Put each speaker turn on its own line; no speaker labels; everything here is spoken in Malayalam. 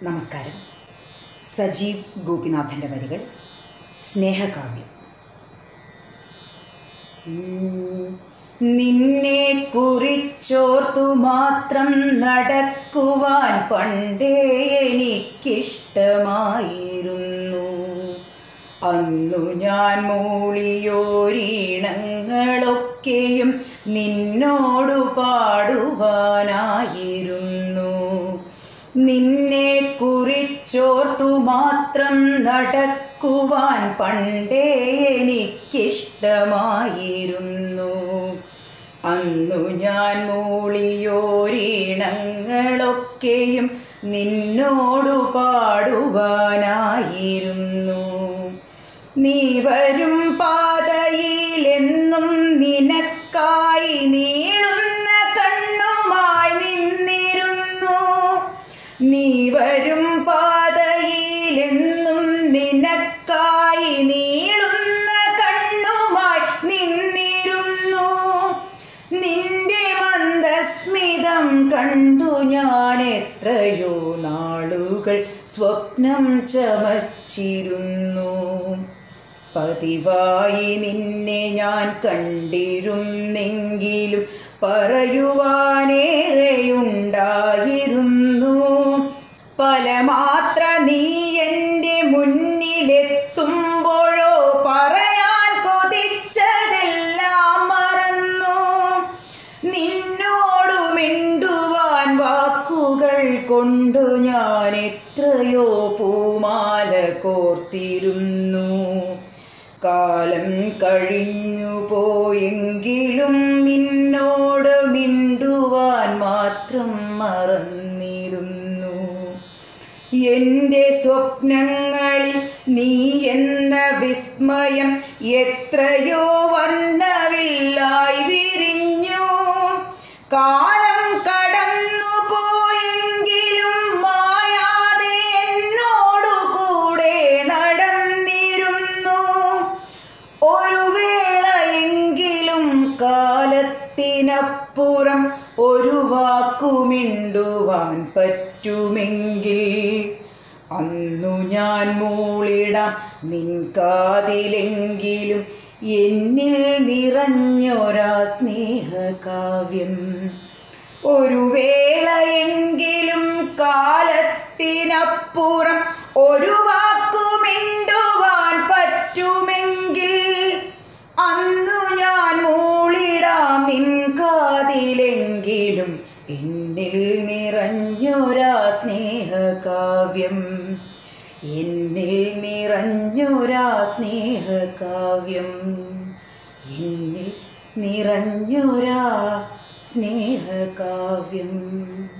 നമസ്കാരം. സജീവ് ഗോപിനാഥൻ്റെ വരികൾ, സ്നേഹകാവ്യം. നിന്നെ കുറിച്ചോർത്തു മാത്രം നടക്കുവാൻ പണ്ടേ എനിക്കിഷ്ടമായിരുന്നു. അന്നു ഞാൻ മൂളിയോരീണങ്ങളൊക്കെയും നിന്നോടു പാടുവാനായിരുന്നു. നിന്നെ കുറിച്ചോർത്തു മാത്രം നടക്കുവാൻ പണ്ടേ എനിക്കിഷ്ടമായിരുന്നു. അന്നു ഞാൻ മൂളിയോരീണങ്ങളൊക്കെയും നിന്നോടു പാടുവാനായിരുന്നു. നീ വരും പാതയിലെന്നും നിനക്കായി നീളുന്ന കണ്ണുമായി നിന്നിരുന്നു. നീ വരും പാതയിലെന്നും നിനക്കായി നീളുന്ന കണ്ണുമായി നിന്നിരുന്നു. നിന്റെ മന്ദസ്മിതം കണ്ടു ഞാൻ എത്രയോ നാളുകൾ സ്വപ്നം ചമച്ചിരുന്നു. പതിവായി നിന്നെ ഞാൻ കണ്ടിരുന്നെങ്കിലും പറയുവാനേറെയുണ്ടായിരുന്നു. പലമാത്ര നീ എൻ്റെ മുന്നിലെത്തുമ്പോഴോ പറയാൻ കൊതിച്ചതെല്ലാം മറന്നു. നിന്നോടു മിണ്ടുവാൻ വാക്കുകൾ കൊണ്ടു ഞാൻ എത്രയോ പൂമാല കോർത്തിരുന്നു. കാലം കഴിഞ്ഞു പോയെങ്കിലും നിന്നോട് മിണ്ടുവാൻ മാത്രം മറന്നിരുന്നു. എൻ്റെ സ്വപ്നങ്ങളിൽ നീ എന്ന വിസ്മയം എത്രയോ വർണ്ണവില്ലായി വിരിഞ്ഞു. കാലം കടന്നു പോയെങ്കിലും മായാതെ എന്നോടു കൂടെ നടന്നിരുന്നു. ഒരു വേളയെങ്കിലും കാലത്തിനപ്പുറം ഒരു വാക്കുമിണ്ടുവാൻ പറ്റുമെങ്കിൽ അന്നു ഞാൻ മൂളിടാം നിൻ കാതിലെങ്കിലും എന്നിൽ നിറഞ്ഞൊരാ സ്നേഹകാവ്യം. ഒരു വേളയെങ്കിലും കാലത്തിനപ്പുറം ഒരു വാക്കുമിണ്ടുവാൻ പറ്റുമെങ്കിൽ അന്നു ഞാൻ മൂളിടാം നിൻ കാതിലെങ്കിലും എന്നിൽ നിറഞ്ഞൊരാ സ്നേഹകാവ്യം. എന്നിൽ നിറഞ്ഞൊരാ സ്നേഹകാവ്യം. എന്നിൽ നിറഞ്ഞൊരാ സ്നേഹകാവ്യം.